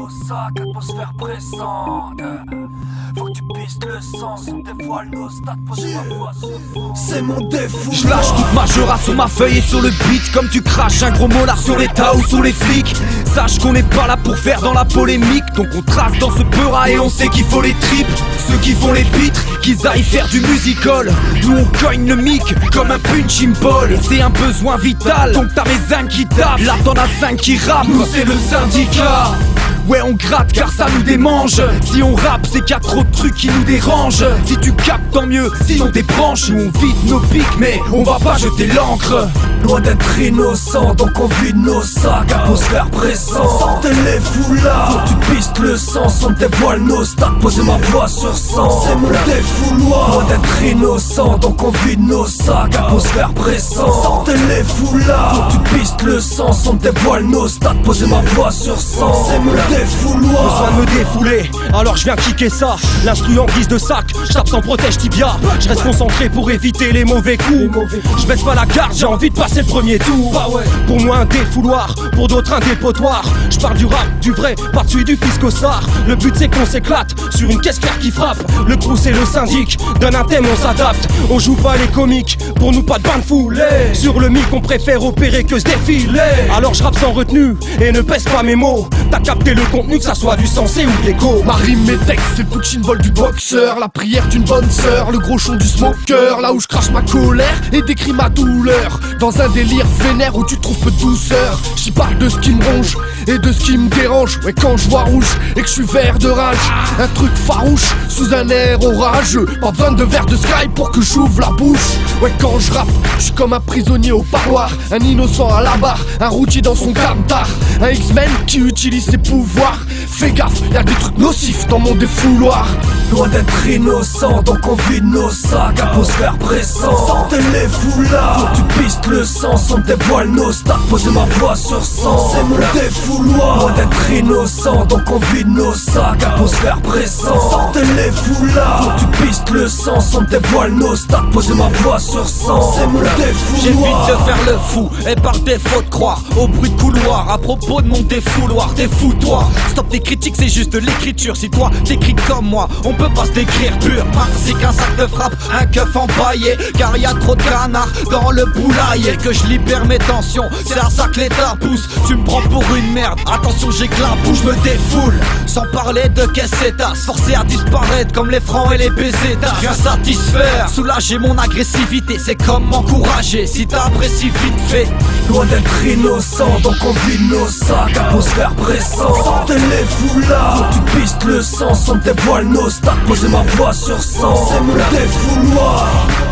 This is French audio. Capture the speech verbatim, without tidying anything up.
nos sacs, atmosphère pressante. Faut que tu pistes le sang, on dévoile nos stats, pose ma voix sur fond. C'est mon défouloir. Je lâche toute ma jura sur ma feuille et sur le beat. Comme tu craches un gros molar sur l'état ou sur les flics. Sache qu'on n'est pas là pour faire dans la polémique. Donc on trace dans ce peura et on sait qu'il faut les tripes. Ceux qui font les pitres, qu'ils aillent faire du musical. Nous on cogne le mic comme un punching ball. Et c'est un besoin vital, donc t'as mes zincs qui tapent. Là t'en as cinq qui rappent, nous c'est le syndicat. Ouais on gratte car ça nous démange. Si on rappe c'est qu'il y a trop de trucs qui nous dérangent. Si tu captes tant mieux, sinon des branches. Nous on vide nos pics mais on va pas jeter l'encre. Loin d'être innocent, donc on vide nos sacs, atmosphère pressante. Sortez les foulards, faut que tu pistes le sang, on dévoile nos stats, posez ma voix sur sang. C'est mon défouloir. Loin d'être innocent, donc on vide nos sacs, atmosphère pressante. Sortez les foulards, faut que tu pistes le sang, on dévoile nos stats, posez ma voix sur sang. C'est mon défouloir. Besoin de me défouler, alors je viens kicker ça. L'instru en guise de sac, je tape sans protège tibia. Je reste concentré pour éviter les mauvais coups. Je baisse pas la garde, j'ai envie de passer le premier tour. Bah ouais. Pour moi un défouloir, pour d'autres un dépotoir. Je parle du rap, du vrai, pas de celui du fiscosard. Le but c'est qu'on s'éclate sur une caisse claire qui frappe. Le crew c'est le syndic, donne un thème on s'adapte. On joue pas les comiques, pour nous pas de bain de foulée. Sur le mic on préfère opérer que se défiler. Alors je rappe sans retenue et ne pèse pas mes mots. T'as capté le contenu, que ça soit du sensé ou de l'écho. Ma rime, mes textes, c'est le punching ball du boxeur. La prière d'une bonne sœur, le gros chon du smoker. Là où je crache ma colère et décris ma douleur. Dans un délire vénère où tu trouves peu de douceur. J'y parle de ce qui me ronge et de ce qui me dérange. Ouais, quand je vois rouge et que je suis vert de rage. Un truc farouche sous un air orageux. Pas besoin de verre de sky pour que j'ouvre la bouche. Ouais, quand je rappe, je suis comme un prisonnier au parloir. Un innocent à la barre, un routier dans son camtar. Un X-Men qui utilise ses pouvoirs. Fais gaffe, y'a des trucs nocifs dans mon défouloir. Loin d'être innocent, donc on vide nos sacs, atmosphère pressante. Sortez les foulards, faut que tu pistes le sang, on dévoile nos stats, posez ma voix sur sang. C'est mon défouloir. Loin d'être innocent, donc on vide nos sacs, atmosphère pressante. Sortez les foulards, faut que tu pistes le sang, on dévoile nos stats, posez ma voix sur sang. C'est mon défouloir. J'évite de faire le fou et par défaut de croire au bruit de couloir. À propos de mon défouloir, défous-toi. Stop tes critiques, c'est juste de l'écriture. Si toi t'écris comme moi, on peut pas se décrire pur. C'est qu'un sac de frappe, un keuf empaillé. Car y a trop de canards dans le poulailler. Que je libère mes tensions, c'est à ça que l'état pousse. Tu me prends pour une merde, attention j'éclabouche. Je me défoule, sans parler de caisse et tasse. Forcé à disparaître comme les francs et les pesetas. Viens satisfaire, soulager mon agressivité. C'est comme m'encourager, si t'apprécies vite fait. Loin d'être innocent, donc on vide nos sacs, atmosphère pressante. Sortez les foulards, faut que tu pistes le sang, on dévoile nos stats, posez ma voix sur sang. C'est mon défouloir.